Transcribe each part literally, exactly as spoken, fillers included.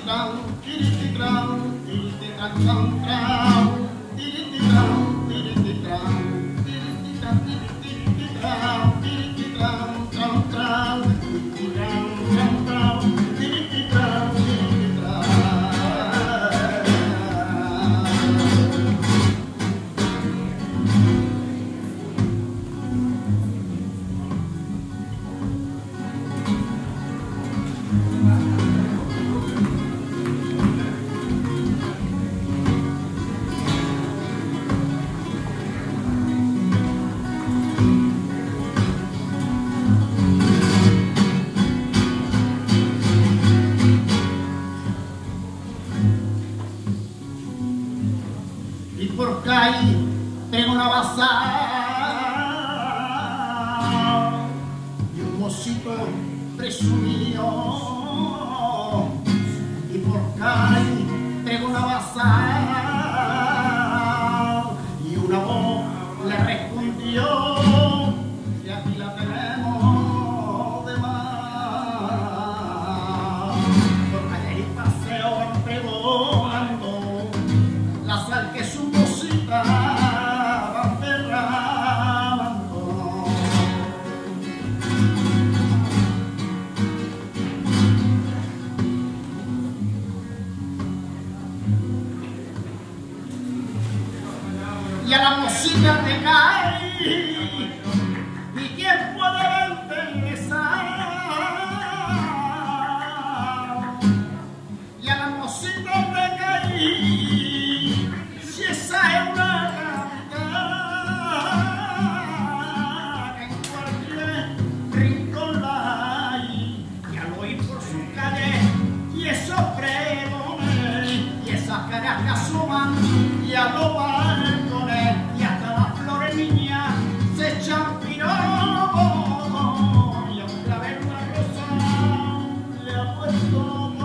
Porque ahí tengo una bazar y un mocito presumido, y porque ahí tengo una bazar y una voz le respondió que aquí la tenemos de más, porque allá hay paseo van pregonando la sal que su cosita va ferrando. Y a la música te cae, y quién puede verte esa. Y a la música te cae, si esa es una cantata que en cualquier rincón la hay, y al oír por su calle y esos pregones y esas caras que asoman y a los balcones y hasta las flores niñas se echan piropos, y aunque la ver una rosa le ha puesto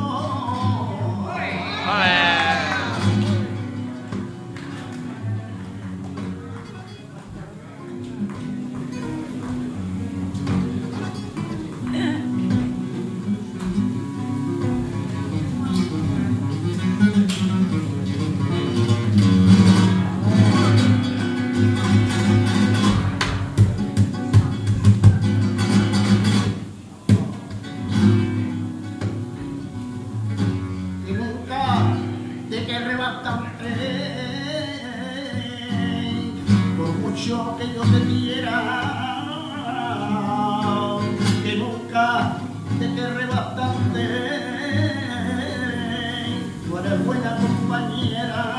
por mucho que yo te quiera, que nunca te querré bastante, tú eres buena compañera.